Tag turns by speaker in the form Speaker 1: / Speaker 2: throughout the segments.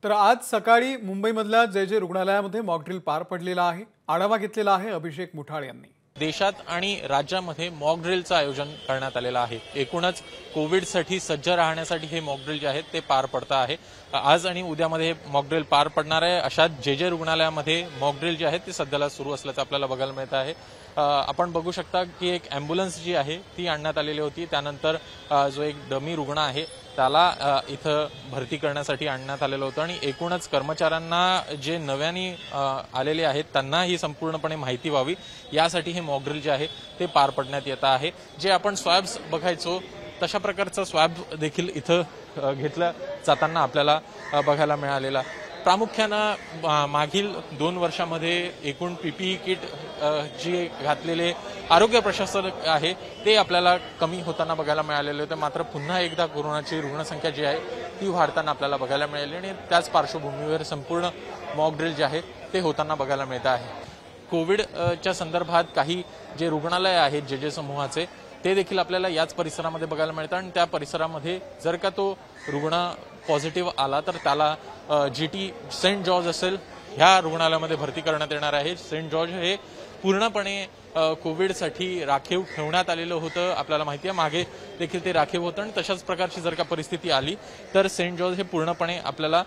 Speaker 1: तर आज सकाळी मुंबईमधल्या जे रुग्णालयामध्ये मॉकड्रिल पार पडलेला आहे। आढावा घेतलेला आहे अभिषेक मुठाळ यांनी।
Speaker 2: देशात आणि राज्यामध्ये मॉक ड्रिलचं आयोजन करण्यात आलेलं आहे। एकूणच कोविडसाठी सज्ज राहण्यासाठी हे मॉक ड्रिल जे आहेत ते पार पडतं आहे। आज आणि उद्यामध्ये मॉक ड्रिल पार पडणार आहे। अशा जे रुग्णालयामध्ये मॉक ड्रिल जे आहेत ते सध्याला सुरू असल्याचं आपल्याला बघायला मिळत आहे। आपण बघू शकता की एक ॲम्ब्युलन्स जी आहे ती आणण्यात आलेली होती। त्यानंतर जो एक डमी रुग्ण आहे त्याला इथं भरती करण्यासाठी आणण्यात आलेलं होतं आणि एकूणच कर्मचाऱ्यांना जे नव्याने आलेले आहेत त्यांना ही संपूर्णपणे माहिती व्हावी यासाठी हे मॉक ड्रिल जे आहे ते पार पडण्यात येत आहे। जे आपण स्वॅब्स बघायचो तशा प्रकारचा स्वॅब देखील इथं घेतला जाताना आपल्याला बघायला मिळालेला। प्रामुख्याने मागील 2 वर्षांमध्ये एकूण पीपीई किट जी घातलेले आरोग्य प्रशासन आहे ते आपल्याला कमी होताना बघायला मिळालेले होते। मात्र पुन्हा एकदा कोरोनाची रुग्णसंख्या जी आहे ती वाढताना आपल्याला बघायला मिळाली आणि त्याच पार्श्वभूमीवर संपूर्ण मॉक ड्रिल जे आहे ते होताना बघायला मिळत आहे। कोविडच्या संदर्भात काही जे रुग्णालय आहेत जे समूहाचे ते देखील आपल्याला याच परिसरामध्ये बघायला मिळतात आणि त्या परिसरामध्ये जर का तो रुग्ण पॉझिटिव्ह आला तर त्याला जीटी सेंट जॉर्ज असेल ह्या रुग्णालयामध्ये भरती करण्यात येणार आहे। सेंट जॉर्ज हे पूर्णपणे कोविडसाठी राखीव ठेवण्यात आलेलं होतं। आपल्याला माहिती आहे मागे देखील ते राखीव होतं आणि तशाच प्रकारची जर का परिस्थिती आली तर सेंट जॉर्ज हे पूर्णपणे आपल्याला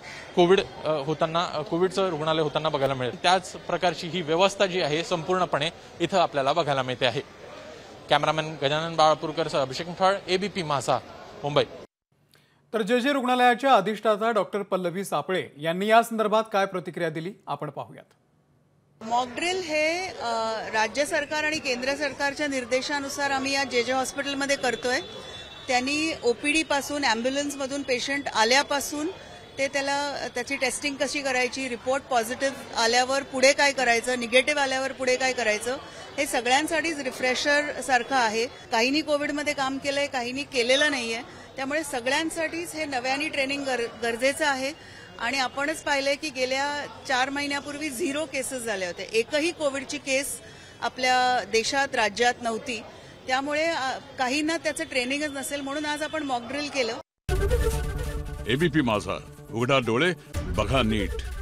Speaker 2: कोविडचं रुग्णालय होताना बघायला मिळेल। त्याच प्रकारची ही व्यवस्था जी आहे संपूर्णपणे इथं आपल्याला बघायला मिळते आहे। Cameraman Gajanan Balapurkar, Abhishek Muthal, ABP Majha, Mumbai.
Speaker 1: तर जे रुग्णालयाच्या अधिष्ठाता डॉक्टर पल्लवी सापळे यांनी या संदर्भात काय प्रतिक्रिया दिली आपण पाहूयात।
Speaker 3: मॉक ड्रिल हे राज्य सरकार आणि केंद्र सरकारच्या निर्देशानुसार आम्ही या जे हॉस्पिटलमध्ये करतोय। त्यांनी ओपीडी पासून ॲम्ब्युलन्स मधून पेशंट आल्यापासून ते त्याची टेस्टिंग कशी करायची, रिपोर्ट पॉझिटिव्ह आल्यावर पुढे काय करायचं, निगेटिव्ह आल्यावर पुढे काय करायचं, हे सगळ्यांसाठीच रिफ्रेशर सारखं आहे। काहींनी कोविडमध्ये काम केलंय, काहींनी केलेलं नाहीये, त्यामुळे सगळ्यांसाठीच हे नव्याने ट्रेनिंग गरजेचं आहे। आणि आपणच पाहिलंय की गेल्या 4 महिन्यापूर्वी 0 केसेस झाल्या होत्या, एकही कोविडची केस आपल्या देशात राज्यात नव्हती। त्यामुळे काहींना त्याचं ट्रेनिंगच नसेल म्हणून आज आपण मॉक ड्रिल केलं।
Speaker 4: एबीपी माझा, उघडा डोळे बघा नीट।